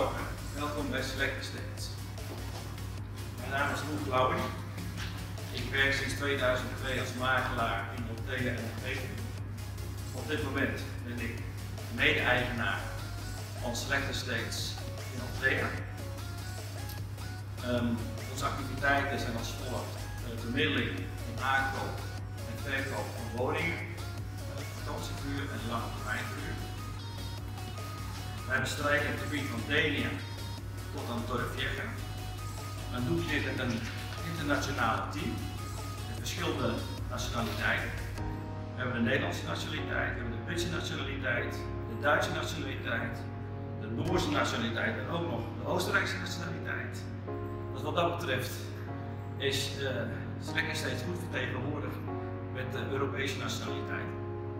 Bakker. Welkom bij Selected States. Mijn naam is Roel Klauwing. Ik werk sinds 2002 als makelaar in hotelen en omgeving. Op dit moment ben ik mede-eigenaar van Selected States in Althea. Onze activiteiten zijn als volgt: bemiddeling in aankoop en verkoop van woningen, vakantieverhuur en lange termijnverhuur. Wij bestrijken het gebied van Denia tot aan Torrevieja. Men doet dit met een internationaal team met verschillende nationaliteiten. We hebben de Nederlandse nationaliteit, we hebben de Britse nationaliteit, de Duitse nationaliteit, de Noorse nationaliteit en ook nog de Oostenrijkse nationaliteit. Dus wat dat betreft is Selected States goed vertegenwoordigd met de Europese nationaliteit.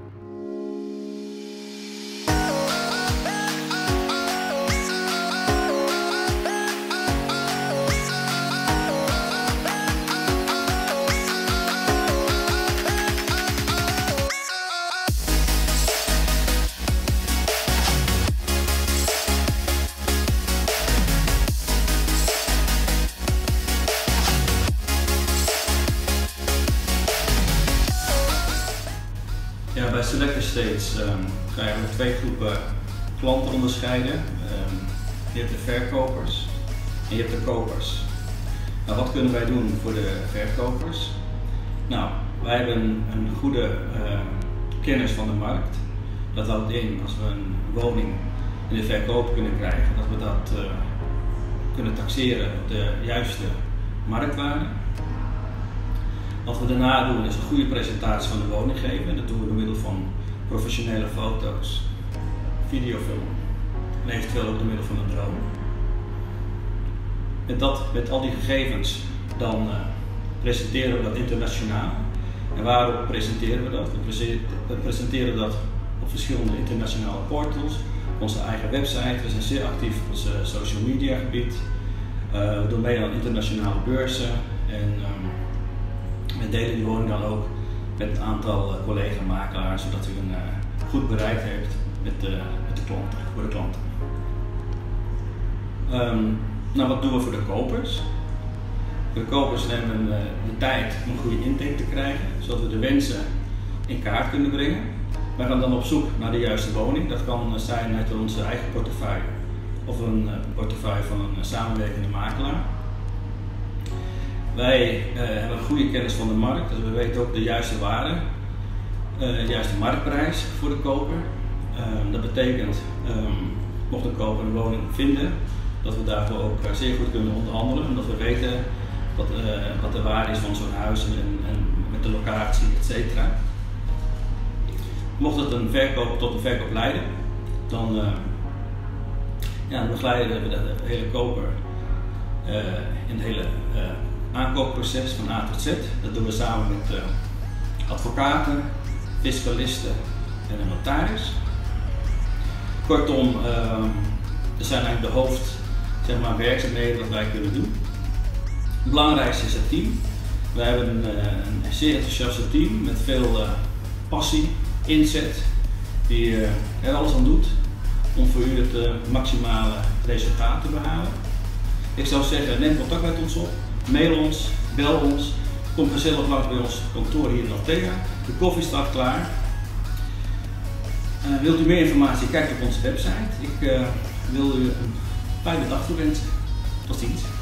Ja, bij Selected States ga je met twee groepen klanten onderscheiden. Je hebt de verkopers en je hebt de kopers. Nou, wat kunnen wij doen voor de verkopers? Nou, wij hebben een goede kennis van de markt. Dat houdt in, als we een woning in de verkoop kunnen krijgen, dat we dat kunnen taxeren op de juiste marktwaarde. Wat we daarna doen is een goede presentatie van de woning geven. Dat doen we door middel van professionele foto's, videofilm en eventueel ook door middel van een drone. Met al die gegevens dan presenteren we dat internationaal. En waarop presenteren we dat? We presenteren dat op verschillende internationale portals, op onze eigen website. We zijn zeer actief op ons social media gebied. We doen mee aan internationale beurzen. En we delen die woning dan ook met een aantal collega-makelaars, zodat u een goed bereik heeft met de klanten, voor de klanten. Nou, wat doen we voor de kopers? De kopers nemen de tijd om een goede intake te krijgen, zodat we de wensen in kaart kunnen brengen. Wij gaan dan op zoek naar de juiste woning. Dat kan zijn uit onze eigen portefeuille of een portefeuille van een samenwerkende makelaar. Wij hebben een goede kennis van de markt, dus we weten ook de juiste waarde, de juiste marktprijs voor de koper. Dat betekent, mocht een koper een woning vinden, dat we daarvoor ook zeer goed kunnen onderhandelen, omdat we weten wat de waarde is van zo'n huis en met de locatie, etc. Mocht het tot een verkoop leiden, dan begeleiden we de hele koper in het hele aankoopproces van A tot Z. Dat doen we samen met advocaten, fiscalisten en een notaris. Kortom, dat zijn eigenlijk de werkzaamheden wat wij kunnen doen. Het belangrijkste is het team. Wij hebben een zeer enthousiaste team met veel passie, inzet, die er alles aan doet om voor u het maximale resultaat te behalen. Ik zou zeggen, neem contact met ons op. Mail ons, bel ons, kom gezellig langs bij ons kantoor hier in Althea. De koffie staat klaar. Wilt u meer informatie, kijk op onze website. Ik wil u een fijne dag toewensen. Tot ziens.